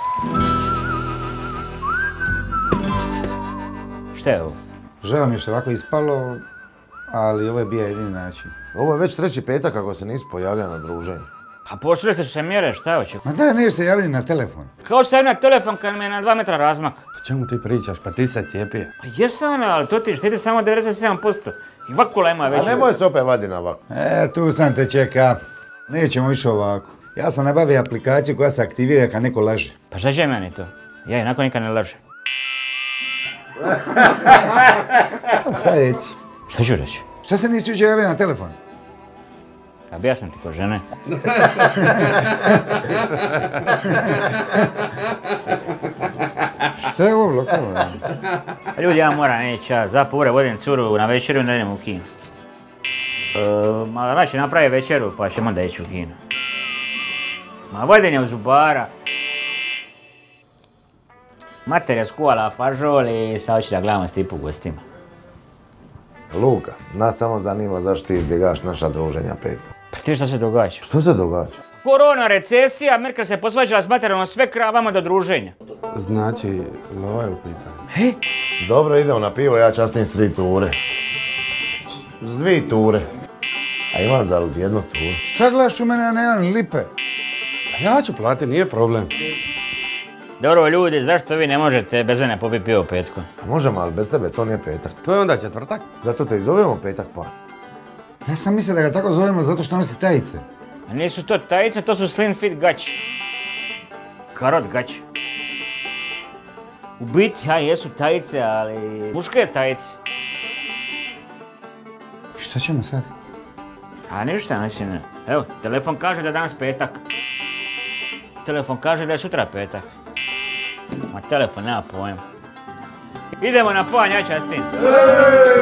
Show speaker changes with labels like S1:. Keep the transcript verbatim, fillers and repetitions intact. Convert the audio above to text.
S1: Šta je ovo?
S2: Žao mi je što ovako ispalo, ali ovo je bio jedini način.
S3: Ovo je već treći petak kako se nisi pojavio na druženju.
S1: Pa poštili ste se mjere, šta je očekao?
S2: Ma daj, nije se javili na telefon.
S1: Kao što je na telefon kad mi je na dva metra razmak.
S4: Pa čemu ti pričaš, pa ti se cijepio.
S1: Pa jesam, ali to ti štiti samo devedeset sedam posto. I vakula ima već.
S3: A nemoj se opet vadi na ovako.
S2: E, tu sam te čeka. Nećemo više ovako. Ja sam nabavio aplikaciju koja se aktivira kad neko laže.
S1: Pa šta će meni to? Ja inako nikad ne lažem.
S2: Sad reci.
S1: Šta ću reći?
S2: Šta se nisi jučer javio na telefon?
S1: A bija sam ti ko žene.
S2: Šta je ovo lokalno?
S1: Ljudi, ja moram ići, ja za pore vodim curu na večeru i ne idem u kino. E, ma znači napravi večeru pa ćemo da ići u kino. Ma vodim je u zubara. Mater je skuvala fažol i sad hoće da gledamo Stipu u gostima.
S3: Luka, nas samo zanima zašto ti izbjegaš naša druženja petkom.
S1: Pa ti šta se događa?
S3: Što se događa?
S1: Korona, recesija, Merkel se posvađala s materom, sve kravama do druženja.
S4: Znači, lova je u pitanju.
S1: He?
S3: Dobro, idemo na pivo, ja častim s tri ture. S dvi ture. A imam za jednu turu.
S2: Šta gledaš u mene, ja nemam ni lipe?
S4: Ja ću platiti, nije problem.
S1: Dobro ljudi, zašto vi ne možete bez mene popiti pivo petkom?
S3: A možemo, ali bez tebe to nije petak.
S4: To je onda četvrtak.
S3: Zato te i zovemo petak pa.
S2: Ja sam mislio da ga tako zovemo zato što nosi tajice.
S1: A nisu to tajice, to su slim fit gaći. Karot gaći. U biti, ja jesu tajice, ali muške tajice.
S2: Šta ćemo sad?
S1: A ništa, mislim, evo, telefon kaže da je danas petak. Telefon kaže da je sutra petak. Ma telefon nema pojma. Idemo na panj, ja častim.